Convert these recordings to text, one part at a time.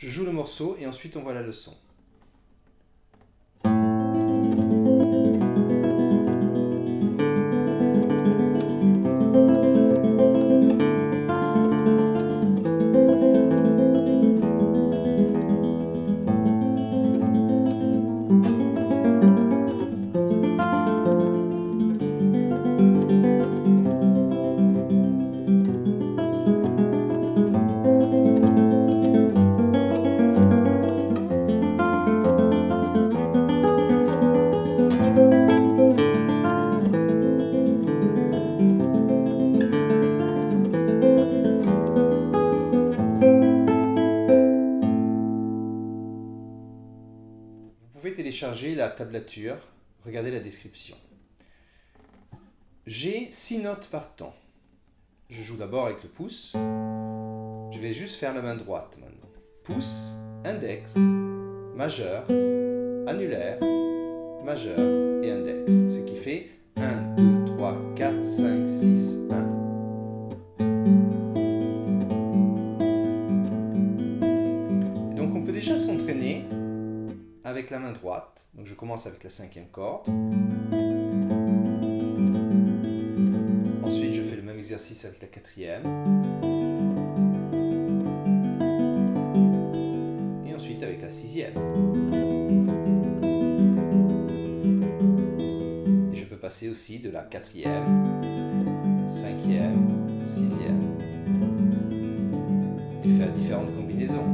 Je joue le morceau et ensuite on voit la leçon. Vous pouvez télécharger la tablature, regardez la description. J'ai 6 notes par temps. Je joue d'abord avec le pouce. Je vais juste faire la main droite maintenant. Pouce, index, majeur, annulaire, majeur et index. Ce qui fait 1, 2, 3, 4, 5, 6, 1. Et donc on peut déjà s'entraîner avec la main droite. Donc je commence avec la 5e corde. Ensuite je fais le même exercice avec la 4e. Et ensuite avec la 6e. Et je peux passer aussi de la 4e, 5e, 6e. Et faire différentes combinaisons.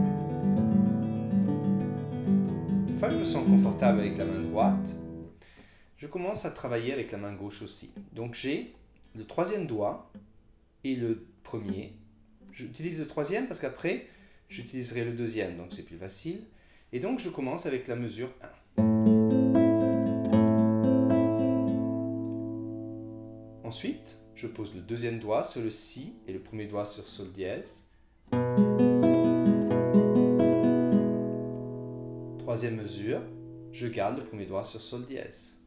Une fois que je me sens confortable avec la main droite, je commence à travailler avec la main gauche aussi. Donc j'ai le 3e doigt et le premier. J'utilise le 3e parce qu'après, j'utiliserai le 2e, donc c'est plus facile. Et donc je commence avec la mesure 1. Ensuite, je pose le 2e doigt sur le Si et le premier doigt sur Sol dièse. 3e mesure, je garde le premier doigt sur Sol dièse.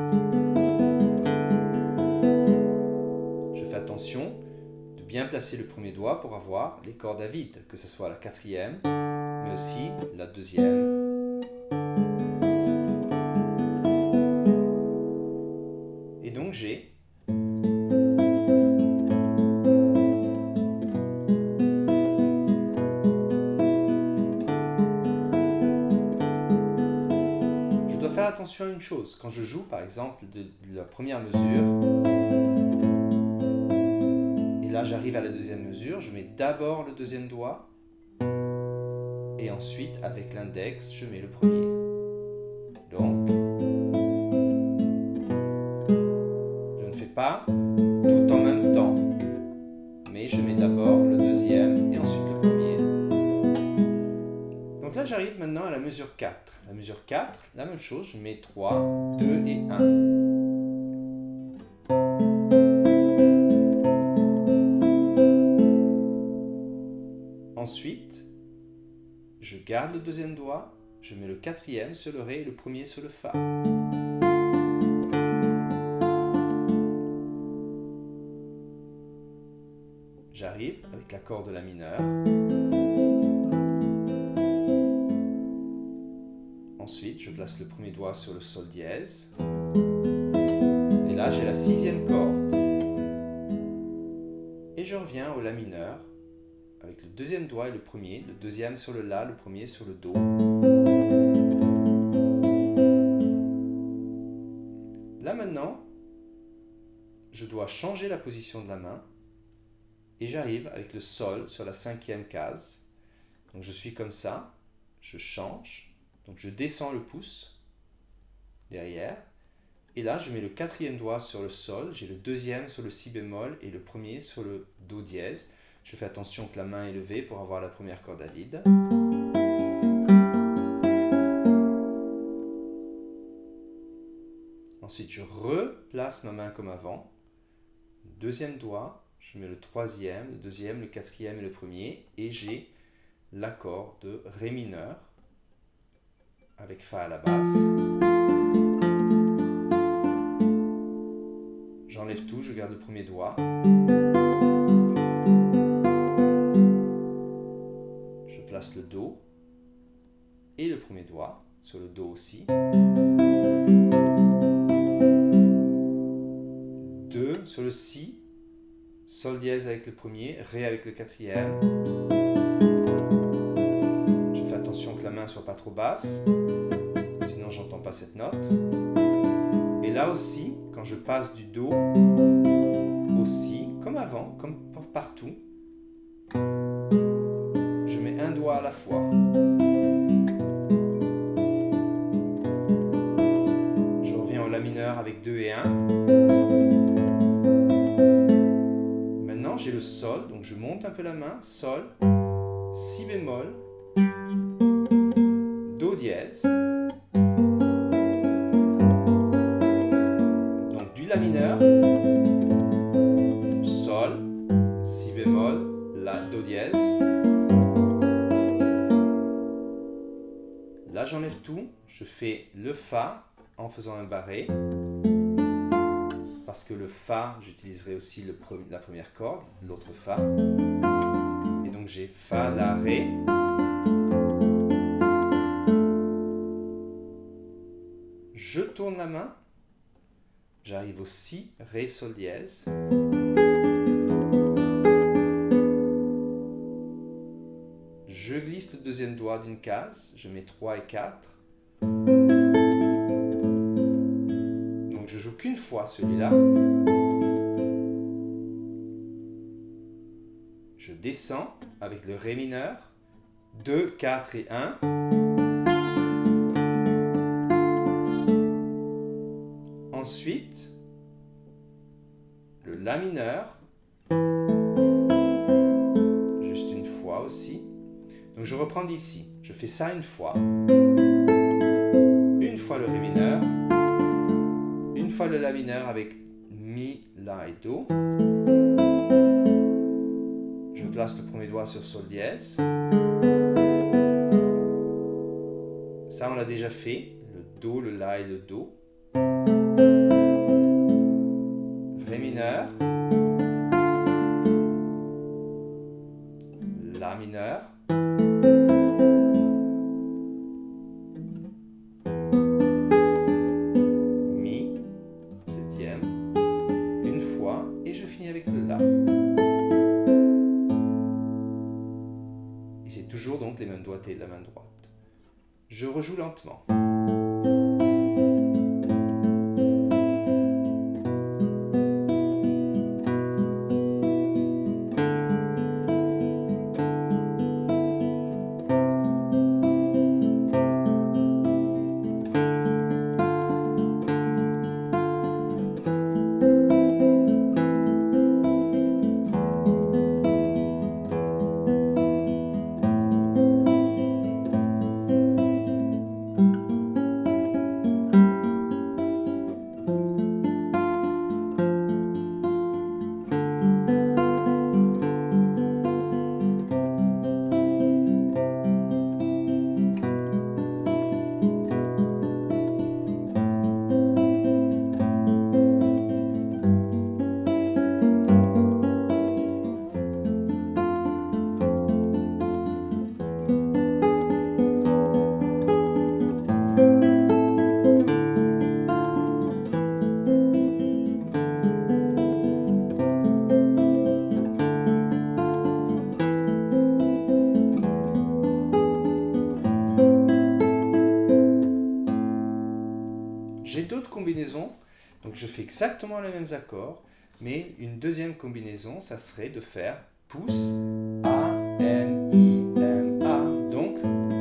Je fais attention de bien placer le premier doigt pour avoir les cordes à vide, que ce soit la 4e, mais aussi la 2e. Et donc j'ai attention à une chose, quand je joue par exemple de la première mesure, et là j'arrive à la 2e mesure, je mets d'abord le 2e doigt, et ensuite avec l'index, je mets le premier. Donc, je ne fais pas tout en même temps, mais je mets d'abord le 2e et ensuite le premier. Donc là j'arrive maintenant à la mesure 4. La mesure 4, la même chose, je mets 3, 2 et 1. Ensuite, je garde le 2e doigt, je mets le 4e sur le Ré et le premier sur le Fa. J'arrive avec l'accord de la mineure. Ensuite, je place le premier doigt sur le Sol dièse. Et là, j'ai la 6e corde. Et je reviens au La mineur avec le 2e doigt et le premier, le 2e sur le La, le premier sur le Do. Là maintenant, je dois changer la position de la main et j'arrive avec le Sol sur la 5e case. Donc je suis comme ça, je change. Donc je descends le pouce derrière et là je mets le 4e doigt sur le Sol, j'ai le 2e sur le Si bémol et le premier sur le Do dièse. Je fais attention que la main est levée pour avoir la première corde à vide. Ensuite je replace ma main comme avant, 2e doigt, je mets le 3e, le 2e, le 4e et le premier et j'ai l'accord de Ré mineur avec Fa à la basse. J'enlève tout, je garde le premier doigt. Je place le Do et le premier doigt, sur le Do aussi. 2 sur le Si, Sol dièse avec le premier, Ré avec le quatrième. Je fais attention que la main ne soit pas trop basse, sinon j'entends pas cette note. Et là aussi, quand je passe du Do au Si, comme avant, comme partout, je mets un doigt à la fois. Je reviens au La mineur avec 2 et 1. Maintenant, j'ai le Sol, donc je monte un peu la main, Sol, Si bémol, Do dièse. Donc du La mineur, Sol, Si bémol, La, Do dièse. Là, j'enlève tout, je fais le Fa en faisant un barré. Parce que le Fa, j'utiliserai aussi la première corde, l'autre Fa. Et donc j'ai Fa, La, Ré. Je tourne la main. J'arrive au Si, Ré, Sol dièse. Je glisse le deuxième doigt d'une case. Je mets 3 et 4. Donc je joue qu'une fois celui-là. Je descends avec le Ré mineur. 2, 4 et 1. Ensuite, le La mineur. Juste une fois aussi. Donc je reprends d'ici. Je fais ça une fois. Une fois le Ré mineur. Une fois le La mineur avec Mi, La et Do. Je place le premier doigt sur Sol dièse. Ça, on l'a déjà fait. Le Do, le La et le Do. Ré mineur. La mineur. Mi, septième. Une fois. Et je finis avec le La. Et c'est toujours donc les mêmes doigtés de la main droite. Je rejoue lentement. J'ai d'autres combinaisons, donc je fais exactement les mêmes accords, mais une deuxième combinaison, ça serait de faire pouce, A, M, I, M, A. Donc,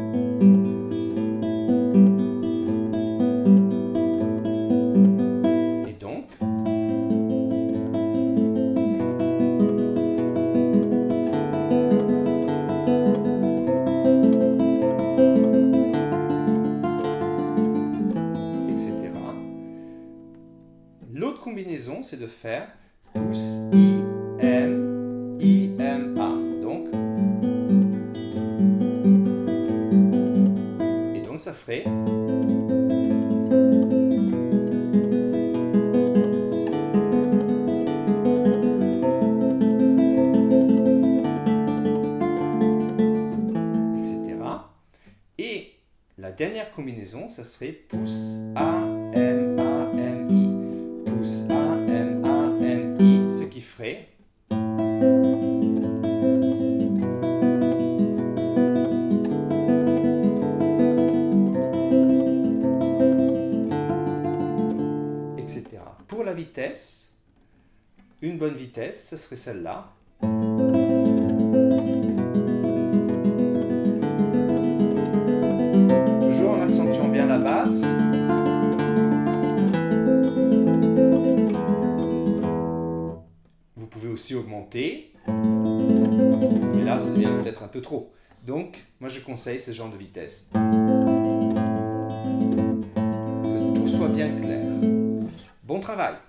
et donc, l'autre combinaison, c'est de faire pouce, I, M, A. Donc, et donc ça ferait etc. Et La dernière combinaison, ça serait pouce A, M, A, M, I. Pouce A, M, A, M, I, ce qui ferait... etc. Pour la vitesse, une bonne vitesse, ce serait celle-là. Toujours en accentuant bien la basse. Vous pouvez aussi augmenter. Mais là, ça devient peut-être un peu trop. Donc, moi je conseille ce genre de vitesse. Que tout soit bien clair. Bon travail!